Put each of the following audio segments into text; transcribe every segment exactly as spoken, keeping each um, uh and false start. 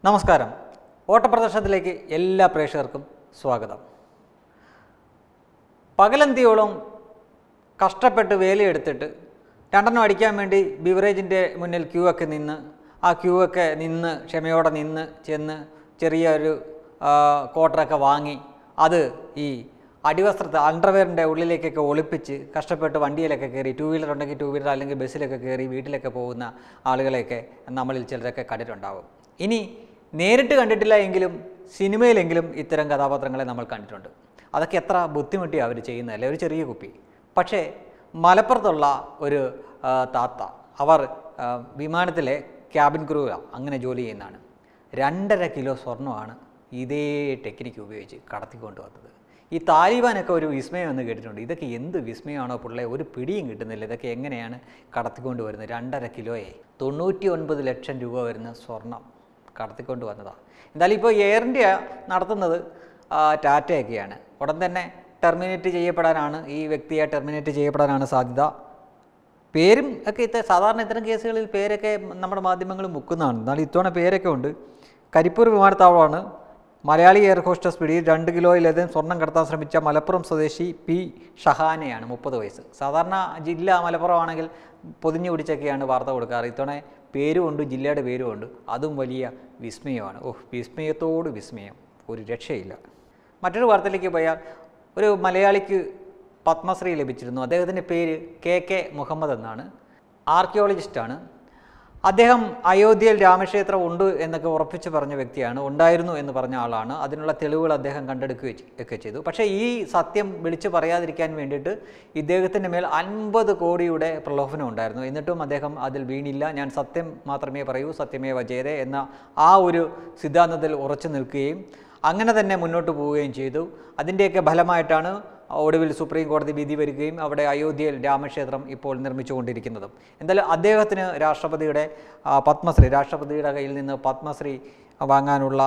നമസ്കാരം. ഓട്ടപ്രദർശനത്തിലേക്ക് എല്ലാ പ്രേക്ഷകർക്കും സ്വാഗതം. പകലന്തിയോളം കഷ്ടപ്പെട്ട് വേലയെടുത്തിട്ട് രണ്ടെണ്ണം അടിക്കാൻ വേണ്ടി ബിവറേജിൻ്റെ മുന്നിൽ ക്യൂ ഒക്കെ നിന്ന് ആ ക്യൂ ഒക്കെ നിന്ന് ക്ഷമയോടെ നിന്ന് ചെന്ന് ചെറിയൊരു ക്വാർട്ടറൊക്കെ വാങ്ങി അത് ഈ അടിവസ്ത്രത്തെ അണ്ടർവെയറിൻ്റെ ഉള്ളിലേക്കൊക്കെ ഒളിപ്പിച്ച് കഷ്ടപ്പെട്ട് വണ്ടിയിലൊക്കെ കയറി ടൂ വീലർ ഉണ്ടെങ്കിൽ ടൂ വീലർ അല്ലെങ്കിൽ ബസ്സിലൊക്കെ കയറി വീട്ടിലൊക്കെ പോകുന്ന ആളുകളെയൊക്കെ നമ്മളിൽ ചിലരൊക്കെ കണ്ടിട്ടുണ്ടാവും. ഇനി നേരിട്ട് കണ്ടിട്ടില്ല എങ്കിലും സിനിമയിലെങ്കിലും ഇത്തരം കഥാപാത്രങ്ങളെ നമ്മൾ കണ്ടിട്ടുണ്ട്. അതൊക്കെ എത്ര ബുദ്ധിമുട്ടി അവർ ചെയ്യുന്നതല്ലേ, ഒരു ചെറിയ കുപ്പി. പക്ഷേ മലപ്പുറത്തുള്ള ഒരു താത്ത, അവർ വിമാനത്തിലെ ക്യാബിൻ ക്രൂ അങ്ങനെ ജോലി ചെയ്യുന്നതാണ്. രണ്ടര കിലോ സ്വർണ്ണമാണ് ഇതേ ടെക്നിക്ക് ഉപയോഗിച്ച് കടത്തിക്കൊണ്ട് വന്നത്. ഈ താലിബാനൊക്കെ ഒരു വിസ്മയം എന്ന് കേട്ടിട്ടുണ്ട്. ഇതൊക്കെ എന്ത് വിസ്മയമാണോ പിള്ളേ, ഒരു പിടിയും കിട്ടുന്നില്ല. ഇതൊക്കെ എങ്ങനെയാണ് കടത്തിക്കൊണ്ട് വരുന്നത്? രണ്ടര കിലോയെ തൊണ്ണൂറ്റി ഒൻപത് ലക്ഷം രൂപ വരുന്ന സ്വർണം കടത്തിക്കൊണ്ട് വന്നതാണ്. എന്തായാലും ഇപ്പോൾ എയർ ഇന്ത്യ നടത്തുന്നത് ടാറ്റയൊക്കെയാണ്. ഉടൻ തന്നെ ടെർമിനേറ്റ് ചെയ്യപ്പെടാനാണ്, ഈ വ്യക്തിയെ ടെർമിനേറ്റ് ചെയ്യപ്പെടാനാണ് സാധ്യത. പേരും ഒക്കെ ഇത്ര സാധാരണ ഇത്തരം കേസുകളിൽ പേരൊക്കെ നമ്മുടെ മാധ്യമങ്ങൾ മുക്കുന്നതാണ്. എന്നാലും ഇത്തവണ പേരൊക്കെ ഉണ്ട്. കരിപ്പൂർ വിമാനത്താവളമാണ്. മലയാളി എയർ ഹോസ്റ്റസ് പിടിയിൽ രണ്ട് കിലോയിലധികം സ്വർണം കടത്താൻ ശ്രമിച്ച മലപ്പുറം സ്വദേശി പി ഷഹാനയാണ്, മുപ്പത് വയസ്സ്. സാധാരണ ജില്ല മലപ്പുറം ആണെങ്കിൽ പൊതിഞ്ഞു പിടിച്ചൊക്കെയാണ് വാർത്ത കൊടുക്കാറ്. ഇത്തവണ പേരുമുണ്ട്, ജില്ലയുടെ പേരുമുണ്ട്. അതും വലിയ വിസ്മയമാണ്. ഓഹ്, വിസ്മയത്തോട് വിസ്മയം, ഒരു രക്ഷയില്ല. മറ്റൊരു വാർത്തയിലേക്ക് പോയാൽ ഒരു മലയാളിക്ക് പത്മശ്രീ ലഭിച്ചിരുന്നു. അദ്ദേഹത്തിൻ്റെ പേര് കെ കെ മുഹമ്മദ് എന്നാണ്. ആർക്കിയോളജിസ്റ്റാണ്. അദ്ദേഹം അയോധ്യയിൽ രാമക്ഷേത്രം ഉണ്ട് എന്നൊക്കെ ഉറപ്പിച്ച് പറഞ്ഞ വ്യക്തിയാണ്, ഉണ്ടായിരുന്നു എന്ന് പറഞ്ഞ ആളാണ്. അതിനുള്ള തെളിവുകൾ അദ്ദേഹം കണ്ടെടുക്കുകയും ഒക്കെ ചെയ്തു. പക്ഷേ ഈ സത്യം വിളിച്ചു പറയാതിരിക്കാൻ വേണ്ടിയിട്ട് ഇദ്ദേഹത്തിൻ്റെ മേൽ അൻപത് കോടിയുടെ പ്രലോഭനം ഉണ്ടായിരുന്നു. എന്നിട്ടും അദ്ദേഹം അതിൽ വീണില്ല. ഞാൻ സത്യം മാത്രമേ പറയൂ, സത്യമേ വജയതേ എന്ന ആ ഒരു സിദ്ധാന്തത്തിൽ ഉറച്ചു നിൽക്കുകയും അങ്ങനെ തന്നെ മുന്നോട്ട് പോവുകയും ചെയ്തു. അതിൻ്റെയൊക്കെ ഫലമായിട്ടാണ് ഒടുവിൽ സുപ്രീം കോടതി വിധി വരികയും അവിടെ അയോധ്യയിൽ രാമക്ഷേത്രം ഇപ്പോൾ നിർമ്മിച്ചുകൊണ്ടിരിക്കുന്നതും. എന്തായാലും അദ്ദേഹത്തിന് രാഷ്ട്രപതിയുടെ പത്മശ്രീ രാഷ്ട്രപതിയുടെ കയ്യിൽ നിന്ന് പത്മശ്രീ വാങ്ങാനുള്ള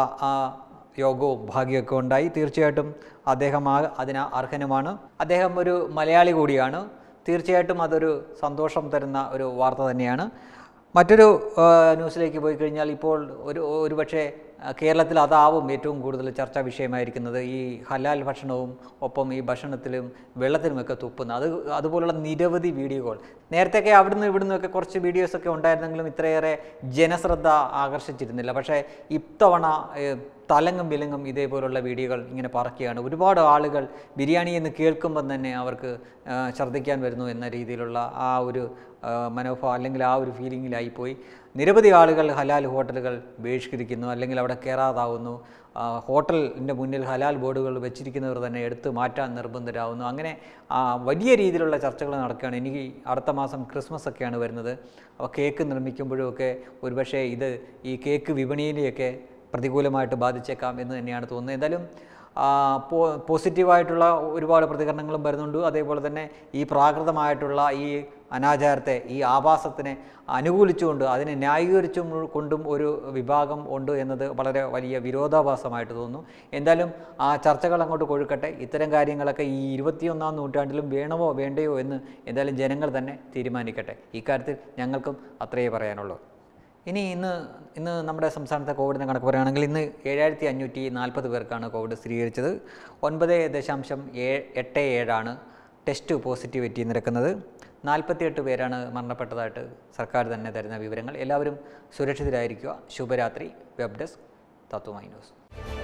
യോഗവും ഭാഗ്യമൊക്കെ ഉണ്ടായി. തീർച്ചയായിട്ടും അദ്ദേഹം ആ അതിന് അർഹനുമാണ്. അദ്ദേഹം ഒരു മലയാളി കൂടിയാണ്. തീർച്ചയായിട്ടും അതൊരു സന്തോഷം തരുന്ന ഒരു വാർത്ത തന്നെയാണ്. മറ്റൊരു ന്യൂസിലേക്ക് പോയി കഴിഞ്ഞാൽ ഇപ്പോൾ ഒരു ഒരുപക്ഷെ കേരളത്തിൽ അതാവും ഏറ്റവും കൂടുതൽ ചർച്ചാ വിഷയമായിരിക്കുന്നത്. ഈ ഹലാൽ ഭക്ഷണവും ഒപ്പം ഈ ഭക്ഷണത്തിലും വെള്ളത്തിലുമൊക്കെ തുപ്പുന്ന അത് അതുപോലുള്ള നിരവധി വീഡിയോകൾ നേരത്തെയൊക്കെ അവിടുന്ന് ഇവിടുന്നൊക്കെ കുറച്ച് വീഡിയോസൊക്കെ ഉണ്ടായിരുന്നെങ്കിലും ഇത്രയേറെ ജനശ്രദ്ധ ആകർഷിച്ചിരുന്നില്ല. പക്ഷേ ഇത്തവണ തലങ്ങും വിലങ്ങും ഇതേപോലുള്ള വീഡിയോകൾ ഇങ്ങനെ പറക്കുകയാണ്. ഒരുപാട് ആളുകൾ ബിരിയാണി എന്ന് കേൾക്കുമ്പം തന്നെ അവർക്ക് ഛർദ്ദിക്കാൻ വരുന്നു എന്ന രീതിയിലുള്ള ആ ഒരു മനോഭാവം അല്ലെങ്കിൽ ആ ഒരു ഫീലിങ്ങിലായിപ്പോയി. നിരവധി ആളുകൾ ഹലാൽ ഹോട്ടലുകൾ ബഹിഷ്കരിക്കുന്നു, അല്ലെങ്കിൽ അവിടെ കയറാതാവുന്നു. ഹോട്ടലിൻ്റെ മുന്നിൽ ഹലാൽ ബോർഡുകൾ വെച്ചിരിക്കുന്നവർ തന്നെ എടുത്ത് മാറ്റാൻ നിർബന്ധരാകുന്നു. അങ്ങനെ വലിയ രീതിയിലുള്ള ചർച്ചകൾ നടക്കുകയാണ്. എനിക്ക് അടുത്ത മാസം ക്രിസ്മസ് ഒക്കെയാണ് വരുന്നത്. അപ്പോൾ കേക്ക് നിർമ്മിക്കുമ്പോഴുമൊക്കെ ഒരുപക്ഷെ ഇത് ഈ കേക്ക് വിപണിയിലെയൊക്കെ പ്രതികൂലമായിട്ട് ബാധിച്ചേക്കാം എന്ന് തന്നെയാണ് തോന്നുന്നത്. എന്തായാലും പോ പോസിറ്റീവായിട്ടുള്ള ഒരുപാട് പ്രതികരണങ്ങളും വരുന്നുണ്ട്. അതേപോലെ തന്നെ ഈ പ്രാകൃതമായിട്ടുള്ള ഈ അനാചാരത്തെ, ഈ ആഭാസത്തിനെ അനുകൂലിച്ചുകൊണ്ട് അതിനെ ന്യായീകരിച്ചും കൊണ്ടും ഒരു വിഭാഗം ഉണ്ട് എന്നത് വളരെ വലിയ വിരോധാഭാസമായിട്ട് തോന്നുന്നു. എന്തായാലും ആ ചർച്ചകൾ അങ്ങോട്ട് കൊഴുക്കട്ടെ. ഇത്തരം കാര്യങ്ങളൊക്കെ ഈ ഇരുപത്തിയൊന്നാം നൂറ്റാണ്ടിലും വേണമോ വേണ്ടയോ എന്ന് എന്തായാലും ജനങ്ങൾ തന്നെ തീരുമാനിക്കട്ടെ. ഇക്കാര്യത്തിൽ ഞങ്ങൾക്കും അത്രയേ പറയാനുള്ളൂ. ഇനി ഇന്ന് ഇന്ന് നമ്മുടെ സംസ്ഥാനത്തെ കോവിഡിനെ കണക്ക് പറയുകയാണെങ്കിൽ ഇന്ന് ഏഴായിരത്തി അഞ്ഞൂറ്റി നാൽപ്പത് പേർക്കാണ് കോവിഡ് സ്ഥിരീകരിച്ചത്. ഒൻപത് ദശാംശം ഏഴ് എട്ട് ഏഴാണ് ടെസ്റ്റ് പോസിറ്റിവിറ്റി നിരക്കുന്നത്. നാൽപ്പത്തിയെട്ട് പേരാണ് മരണപ്പെട്ടതായിട്ട് സർക്കാർ തന്നെ തരുന്ന വിവരങ്ങൾ. എല്ലാവരും സുരക്ഷിതരായിരിക്കുക. ശുഭരാത്രി. Web desk Tatwamayi news.